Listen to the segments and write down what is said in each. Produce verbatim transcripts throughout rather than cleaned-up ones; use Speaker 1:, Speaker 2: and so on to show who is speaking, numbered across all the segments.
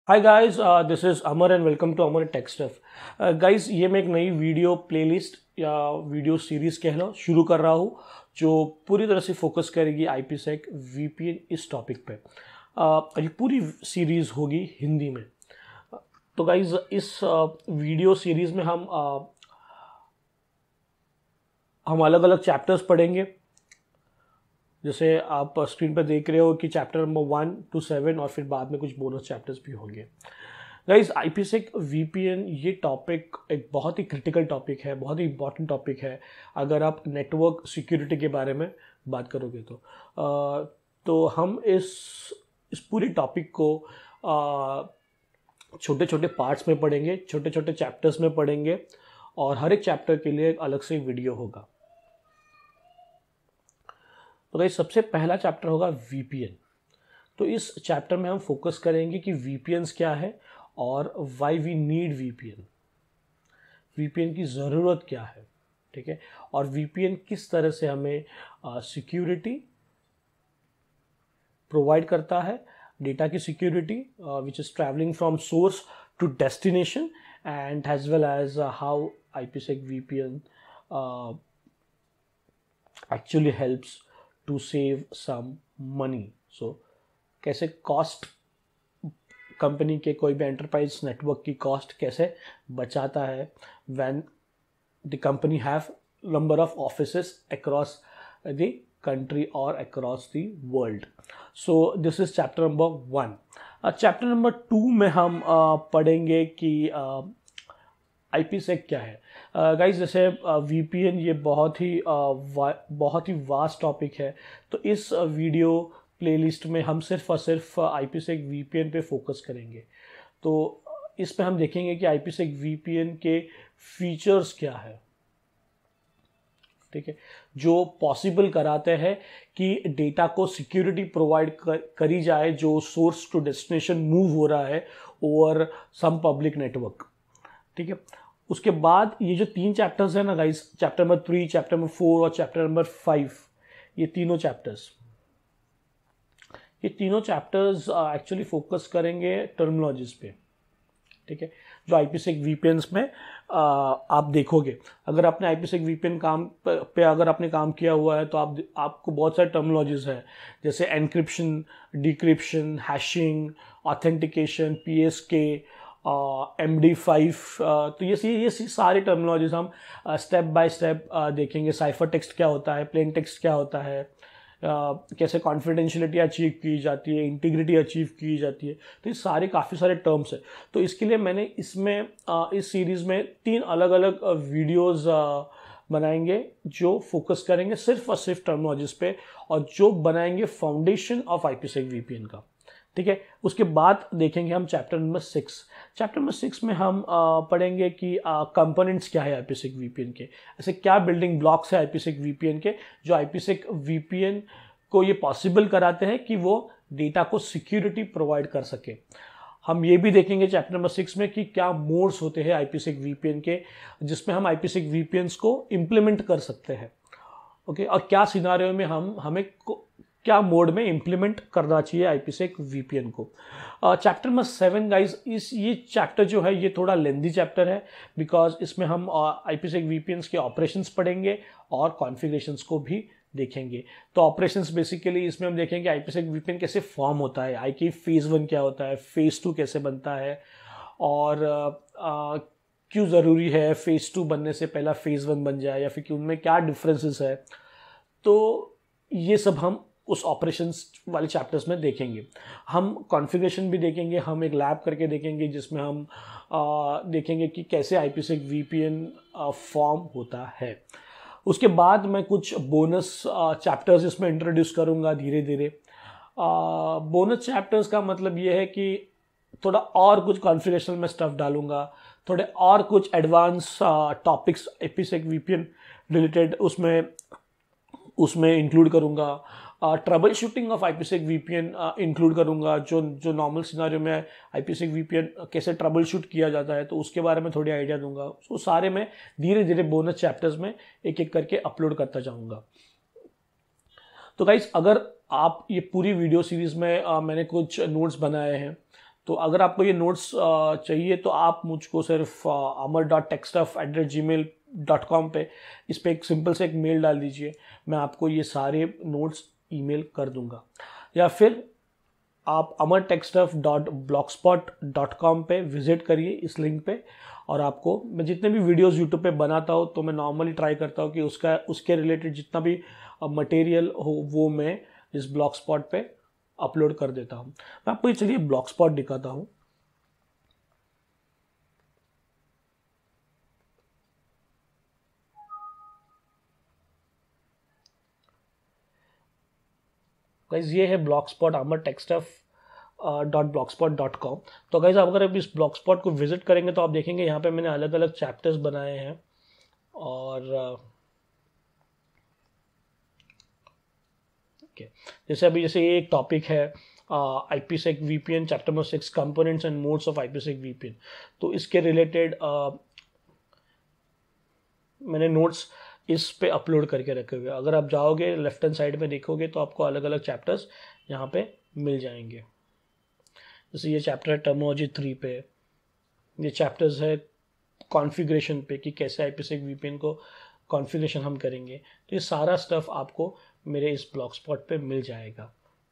Speaker 1: Hi guys, this is Amar and welcome to Amar tech stuff. Guys, ये मैं एक नई वीडियो प्लेलिस्ट या वीडियो सीरीज़ कह लो शुरू कर रहा हूँ जो पूरी तरह से फोकस करेगी आईपीसेक वीपीएन इस टॉपिक पे। uh, ये पूरी सीरीज़ होगी हिंदी में। तो गाइस, इस वीडियो uh, सीरीज़ में हम uh, हम अलग अलग चैप्टर्स पढ़ेंगे। जैसे आप स्क्रीन पर देख रहे हो कि chapter number one two seven और फिर बाद में कुछ बोनस चैप्टर्स भी होंगे। गाइस, आईपीसेक वीपीएन ये टॉपिक एक बहुत ही क्रिटिकल टॉपिक है, बहुत ही इंपॉर्टेंट टॉपिक है अगर आप नेटवर्क सिक्योरिटी के बारे में बात करोगे तो आ, तो हम इस इस पूरी टॉपिक को छोटे छोटे पार्ट्स में पढ़ेंगे, छोटे छोटे चैप्टर्स में पढ़ेंगे और हर एक चैप्टर के लिए एक अलग से वीडियो होगा। तो गाइस, सबसे पहला चैप्टर होगा वीपीएन। तो इस चैप्टर में हम फोकस करेंगे कि वीपीएन्स क्या है और why we need VPN, VPN की ज़रूरत क्या है, ठीक है, और वीपीएन किस तरह से हमें सिक्योरिटी प्रोवाइड करता है, डेटा की security which is travelling from source to destination and as well as how IPsec VPN actually helps to save some money. So कैसे कॉस्ट, कंपनी के कोई भी एंटरप्राइज नेटवर्क की कॉस्ट कैसे बचाता है when the company have number of offices across the country और across the world. So this is chapter number one. Chapter number two में हम uh, पढ़ेंगे कि uh, आईपीसेक क्या है। गाइस, uh, जैसे वीपीएन uh, ये बहुत ही uh, बहुत ही वास्ट टॉपिक है, तो इस वीडियो uh, प्लेलिस्ट में हम सिर्फ और सिर्फ आईपीसेक वीपीएन पे फोकस करेंगे। तो इसमें हम देखेंगे कि आईपीसेक वीपीएन के फीचर्स क्या है, ठीक है, जो पॉसिबल कराते हैं कि डेटा को सिक्योरिटी प्रोवाइड कर, करी जाए जो सोर्स टू डेस्टिनेशन मूव हो रहा है ओवर सम पब्लिक नेटवर्क, ठीक है। उसके बाद ये जो तीन चैप्टर्स हैं ना guys, chapter number three, chapter number four और चैप्टर नंबर फाइव, ये तीनों चैप्टर्स ये तीनों चैप्टर्स एक्चुअली फोकस करेंगे टर्मिनोलॉजीज पे, ठीक है, जो आईपीसेक वीपीएन्स में uh, आप देखोगे। अगर आपने आईपीसेक वीपीएन काम पे, पे अगर आपने काम किया हुआ है तो आप आपको बहुत सारे टर्मिनोलॉजीज है, जैसे encryption, decryption, hashing, authentication, PSK, M D five, तो ये ये सारे टर्मिनोलॉजीज हम स्टेप बाय स्टेप देखेंगे। साइफर टेक्स्ट क्या होता है, प्लेन टेक्स्ट क्या होता है, uh, कैसे कॉन्फिडेंशियलिटी अचीव की जाती है, इंटीग्रिटी अचीव की जाती है, तो ये सारे काफ़ी सारे टर्म्स है। तो इसके लिए मैंने इसमें uh, इस सीरीज़ में तीन अलग अलग वीडियोज़ uh, बनाएंगे जो फोकस करेंगे सिर्फ और सिर्फ टर्मिनोलॉजीज पे और जो बनाएंगे फाउंडेशन ऑफ आईपीसेक वीपीएन का, ठीक है। उसके बाद देखेंगे हम chapter number six. Chapter number six में हम आ, पढ़ेंगे कि कंपोनेंट्स क्या है आईपीसेक वीपीएन के, ऐसे क्या बिल्डिंग ब्लॉक्स है आईपीसेक वीपीएन के जो आईपीसेक वीपीएन को ये पॉसिबल कराते हैं कि वो डेटा को सिक्योरिटी प्रोवाइड कर सके। हम ये भी देखेंगे चैप्टर नंबर सिक्स में कि क्या मोड्स होते हैं आईपीसेक वीपीएन के जिसमें हम आईपीसेक वीपीएन्स को इम्प्लीमेंट कर सकते हैं, ओके, और क्या सिनारियो में हम हमें क्या मोड में इम्प्लीमेंट करना चाहिए आईपीसेक वीपीएन को। चैप्टर नंबर सेवन गाइज, इस ये चैप्टर जो है ये थोड़ा लेंदी चैप्टर है बिकॉज इसमें हम आईपीसेक वीपीएन्स के ऑपरेशंस पढ़ेंगे और कॉन्फ़िगरेशंस को भी देखेंगे। तो ऑपरेशंस बेसिकली इसमें हम देखेंगे आईपीसेक वीपीएन कैसे फॉर्म होता है, आई की फेज़ वन क्या होता है, फेज़ टू कैसे बनता है और uh, क्यों ज़रूरी है फेज़ टू बनने से पहला फेज़ वन बन जाए या फिर कि उनमें क्या डिफरेंसेस है। तो ये सब हम उस ऑपरेशंस वाले चैप्टर्स में देखेंगे। हम कॉन्फ़िगरेशन भी देखेंगे, हम एक लैब करके देखेंगे जिसमें हम आ, देखेंगे कि कैसे आईपीसेक वीपीएन फॉर्म होता है। उसके बाद मैं कुछ बोनस चैप्टर्स इसमें इंट्रोड्यूस करूँगा धीरे धीरे। बोनस चैप्टर्स का मतलब ये है कि थोड़ा और कुछ कॉन्फ़िगरेशन में स्टफ डालूंगा, थोड़े और कुछ advance topics IPsec VPN related उसमें उसमें इंक्लूड करूँगा। Troubleshooting of IPsec VPN include करूँगा, जो जो नॉर्मल सिनारियो में आईपीसेक वीपीएन कैसे ट्रबल शूट किया जाता है तो उसके बारे में थोड़ी आइडिया दूंगा। उसको सारे में धीरे धीरे बोनस चैप्टर्स में एक एक करके अपलोड करता जाऊँगा। तो गाइस, अगर आप ये पूरी वीडियो सीरीज़ में आ, मैंने कुछ नोट्स बनाए हैं तो अगर आपको ये नोट्स चाहिए तो आप मुझको सिर्फ Amar dot tech stuff at the Gmail dot com पर इस पर एक सिंपल से एक मेल डाल दीजिए, मैं आपको ये सारे नोट्स ईमेल कर दूंगा। या फिर आप Amar tech stuff dot blogspot dot com पर विजिट करिए इस लिंक पे, और आपको मैं जितने भी वीडियोस यूट्यूब पे बनाता हूँ तो मैं नॉर्मली ट्राई करता हूँ कि उसका उसके रिलेटेड जितना भी मटेरियल हो वो मैं इस ब्लॉग स्पॉट पे अपलोड कर देता हूँ। मैं आपको ये चलिए ब्लॉग स्पॉट दिखाता हूँ। गाइज ये है blogspot Amar tech stuff dot blogspot dot com. तो गाइज आप अगर आप इस ब्लॉग स्पॉट को विजिट करेंगे तो आप देखेंगे यहाँ पे मैंने अलग अलग चैप्टर्स बनाए हैं, और ओके uh, जैसे अभी जैसे ये एक टॉपिक है IPsec VPN chapter number six components and modes of IPsec VPN. तो इसके रिलेटेड uh, मैंने नोट्स इस पे अपलोड करके रखे हुए। अगर आप जाओगे लेफ्ट हैंड साइड में देखोगे तो आपको अलग अलग चैप्टर्स यहाँ पे मिल जाएंगे। जैसे ये चैप्टर है टर्मिनोलॉजी थ्री पे, ये चैप्टर्स है कॉन्फ़िगरेशन पे कि कैसे आईपीसेक वीपीएन को कॉन्फ़िगरेशन हम करेंगे। तो ये सारा स्टफ आपको मेरे इस ब्लॉग स्पॉट पे मिल जाएगा।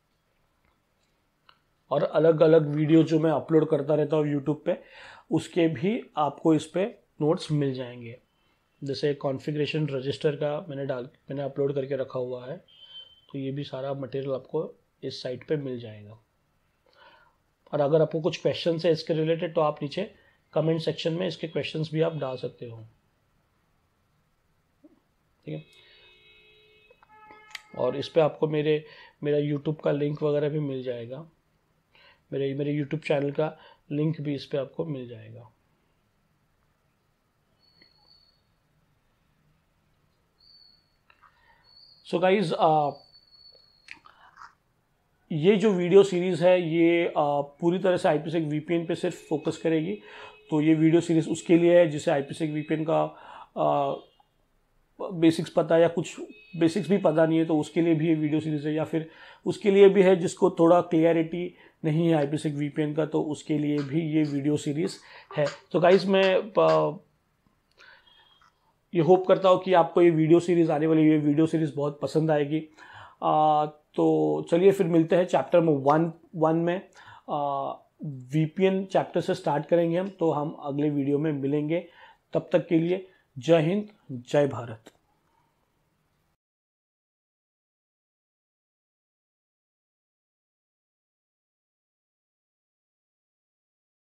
Speaker 1: और अलग अलग वीडियो जो मैं अपलोड करता रहता हूँ यूट्यूब पे, उसके भी आपको इस पे नोट्स मिल जाएंगे। जैसे कॉन्फ़िगरेशन रजिस्टर का मैंने डाल मैंने अपलोड करके रखा हुआ है, तो ये भी सारा मटेरियल आपको इस साइट पे मिल जाएगा। और अगर आपको कुछ क्वेश्चन है इसके रिलेटेड तो आप नीचे कमेंट सेक्शन में इसके क्वेश्चंस भी आप डाल सकते हो, ठीक है। और इस पे आपको मेरे मेरा यूट्यूब का लिंक वगैरह भी मिल जाएगा, मेरे मेरे यूट्यूब चैनल का लिंक भी इस पे आपको मिल जाएगा। सो गाइज ये जो वीडियो सीरीज़ है ये uh, पूरी तरह से आईपीसेक वीपीएन पे सिर्फ फोकस करेगी। तो ये वीडियो सीरीज़ उसके लिए है जिसे आईपीसेक वीपीएन का बेसिक्स uh, पता है या कुछ बेसिक्स भी पता नहीं है, तो उसके लिए भी ये वीडियो सीरीज़ है। या फिर उसके लिए भी है जिसको थोड़ा क्लियरिटी नहीं है आईपीसेक वीपीएन का, तो उसके लिए भी ये वीडियो सीरीज़ है। तो गाइज मैं uh, ये होप करता हूँ कि आपको ये वीडियो सीरीज़ आने वाली ये वीडियो सीरीज़ बहुत पसंद आएगी। आ, तो चलिए फिर मिलते हैं चैप्टर में वन वन में। वीपीएन चैप्टर से स्टार्ट करेंगे हम, तो हम अगले वीडियो में मिलेंगे। तब तक के लिए जय हिंद, जय भारत।